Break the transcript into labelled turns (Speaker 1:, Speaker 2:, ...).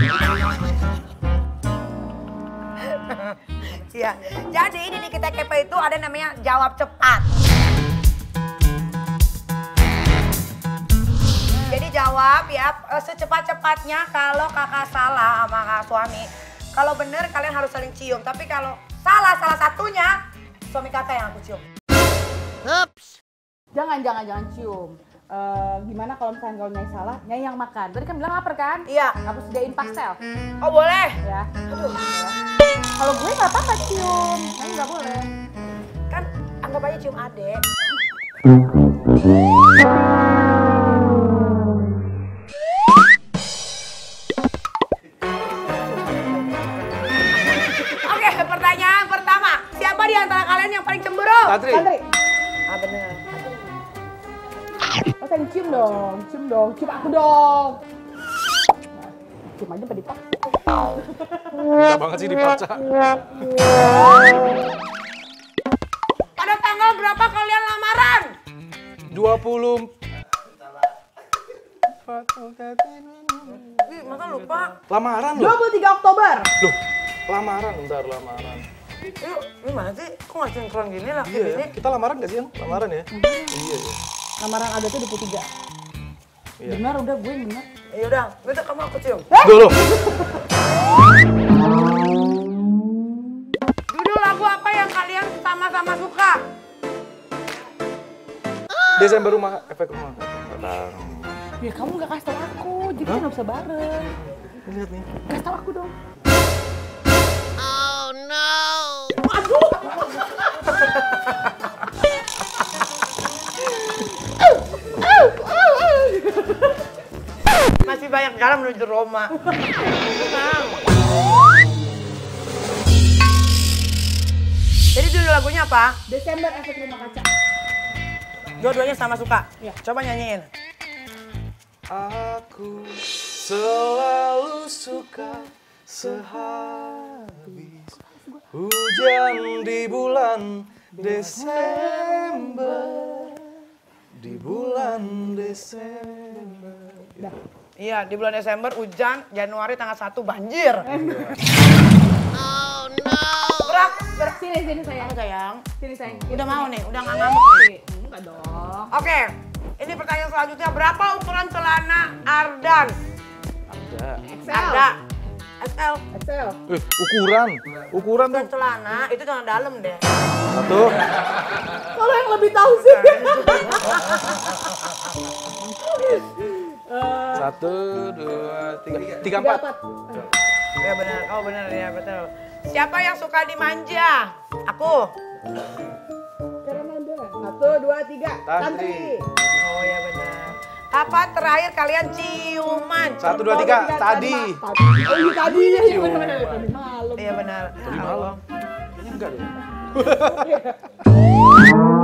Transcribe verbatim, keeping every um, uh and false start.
Speaker 1: Iya. Jadi ini di Kita Kepo itu ada namanya jawab cepat. Jadi jawab ya secepat-cepatnya kalau kakak salah sama kakak suami. Kalau bener kalian harus saling cium. Tapi kalau salah salah satunya, suami kakak yang aku cium.
Speaker 2: Ups. Jangan, jangan, jangan cium. Uh, gimana kalau misalnya kalau Nyai salah, Nyai yang makan. Tadi kan bilang lapar kan?
Speaker 1: Iya.
Speaker 2: Aku sediain pastel.
Speaker 1: Oh boleh?
Speaker 2: Ya.
Speaker 1: Aduh. Ya.
Speaker 2: Kalau gue nggak apa-apa cium, Nyai nggak boleh.
Speaker 1: Kan anggap aja cium adek. Oke, pertanyaan pertama. Siapa di antara kalian yang paling cemburu?
Speaker 3: Tantri.
Speaker 2: Tantri.
Speaker 1: Ah bener.
Speaker 2: Oh, saya cium dong, cium dong, cium aku dong. Cium aja pada dipaksa.
Speaker 3: Bisa banget sih dipaksa.
Speaker 1: Pada tanggal berapa kalian lamaran?
Speaker 3: dua puluh.
Speaker 1: Ih, masa lupa?
Speaker 3: Lamaran loh.
Speaker 2: dua puluh tiga Oktober.
Speaker 3: Loh, lamaran, bentar lamaran.
Speaker 1: Yuk, ini mana sih? Kok nggak sinkron gini lah
Speaker 3: Iya ya,
Speaker 1: ini?
Speaker 3: kita lamaran gak sih yang? Lamaran ya? Iya ya.
Speaker 2: Lamaran ada tuh dua puluh tiga.
Speaker 3: Iya.
Speaker 2: Benar, udah gue yang benar.
Speaker 1: Ya udah, itu kamu aku cium.
Speaker 3: Dulu.
Speaker 1: Judul lagu apa yang kalian sama-sama suka?
Speaker 3: Desember rumah, efek rumah. Datang.
Speaker 2: Ya kamu gak kasih tau aku, jadi kita gak bisa bareng.
Speaker 3: Lihat nih.
Speaker 2: Kasih tau aku dong.
Speaker 4: Oh no.
Speaker 2: Aduh.
Speaker 1: Masih banyak jalan menuju Roma. Jadi judul lagunya apa?
Speaker 2: Desember efek rumah kaca.
Speaker 1: Dua-duanya sama suka?
Speaker 2: Iya.
Speaker 1: Coba nyanyiin.
Speaker 3: Aku selalu suka sehabis hujan di bulan Desember. Di bulan Desember.
Speaker 1: Iya, di bulan Desember hujan, Januari tanggal satu banjir.
Speaker 4: Oh no.
Speaker 1: Gerak, gerak.
Speaker 2: Sini, sini sayang.
Speaker 1: Sayang,
Speaker 2: Sini sayang.
Speaker 1: udah mau nih, udah nggak ngamuk nih.
Speaker 2: Enggak dong.
Speaker 1: Oke, ini pertanyaan selanjutnya. Berapa ukuran celana Ardan?
Speaker 3: Ada.
Speaker 2: X L.
Speaker 1: Ada. X L.
Speaker 2: X L.
Speaker 3: Eh, ukuran. Ukuran tuh.
Speaker 1: Bukan celana, itu celana dalam deh.
Speaker 3: Satu.
Speaker 2: Kalau yang lebih tahu sih.
Speaker 3: Satu, dua, tiga. Tiga, empat.
Speaker 1: Ya benar, oh benar ya betul. Siapa yang suka dimanja? Aku.
Speaker 2: Satu, dua, tiga.
Speaker 3: Tantri.
Speaker 1: Oh ya benar. Kapan terakhir kalian ciuman?
Speaker 3: Satu, dua, tiga. Tadi.
Speaker 2: Oh iya tadi ya.
Speaker 3: Ciuman.
Speaker 2: Tadi malam.
Speaker 1: Iya benar.
Speaker 3: Tadi malam. Kayaknya enggak deh.